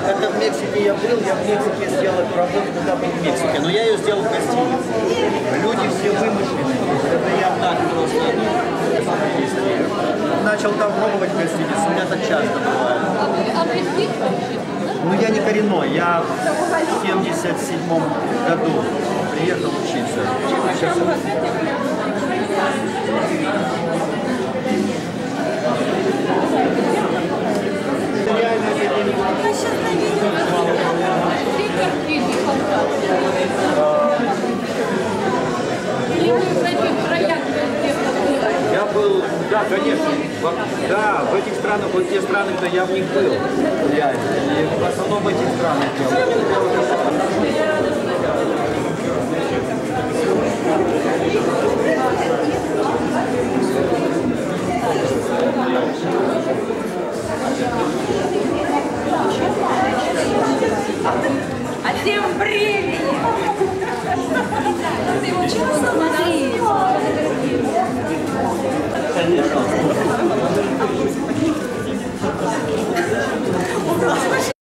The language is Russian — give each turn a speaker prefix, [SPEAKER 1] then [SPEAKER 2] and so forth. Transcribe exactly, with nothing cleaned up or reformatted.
[SPEAKER 1] Это в Мексике я был, я в Мексике сделал эту работу, когда был в Мексике, но я ее сделал в гостинице. Люди все вымышленные, это я так просто начал там пробовать в гостинице, у меня так часто бывает.
[SPEAKER 2] А вы здесь вообще?
[SPEAKER 1] Ну я не коренной, я в семьдесят седьмом году приехал учиться. Сейчас...
[SPEAKER 3] Я был, да, конечно, да, в этих странах, вот те страны, где я в них был, реально, и в основном в этих странах я был.